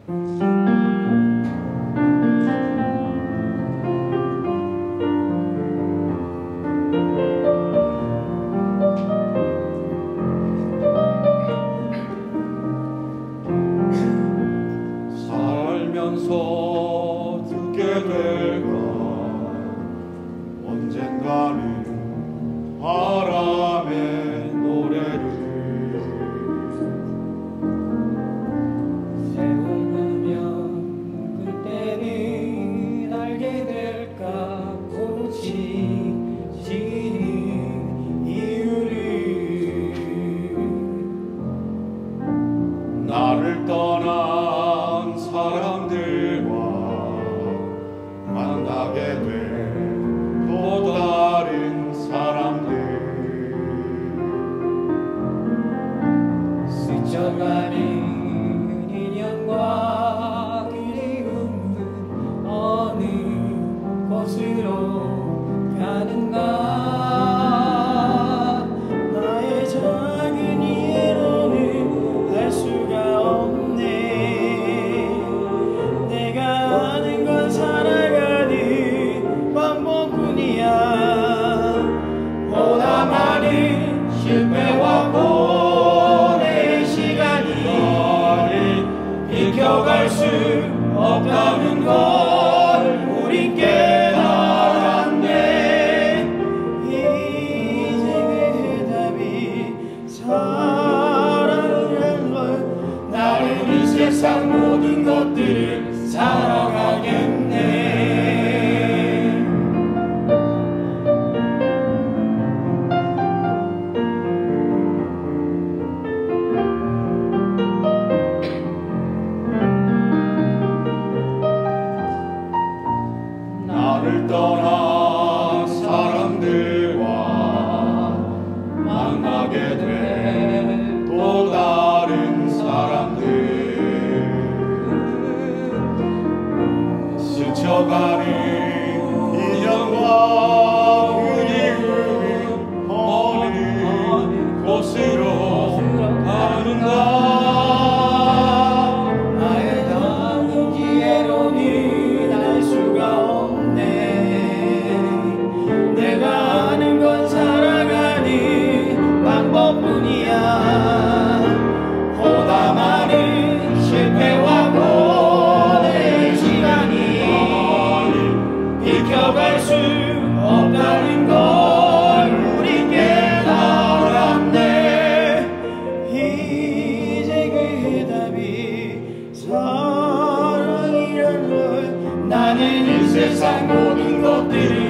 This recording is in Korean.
살면서 듣게 될까 언젠가는 바람의 노래를 세월하면 그때는 알게 될까 꽃이 지는 이유를 나를 떠난 사람들과 만나게 될 또 다른 사람들 스쳐가는 인연과 그리움은 어느 곳으로 가는가 나의 작은 이해로는 알 수가 없네 내가 아는 건 살아가는 방법뿐이야 보다 많은 실패와 고뇌의 시간이 너를 비켜갈 수 없다는 걸 우린 깨달았네 이제 그 해답이 사랑이란 걸 나는 이 세상 모든 것들을 살아가겠네 나를 떠난 사람들과 만나게 될 또 다른 사람들 스쳐가는 인연과 그리움은 어느 곳으로 가는가 나의 남은 기회로는 알 수가 없네 내가 아는 건 살아가는 방법뿐이야 보다 많은 실패와 고뇌의 시간이 비켜갈 수 없다는 걸 우린 깨달았네 이제 그 해답이 사랑이란 걸 나는 이 세상 모든 것들을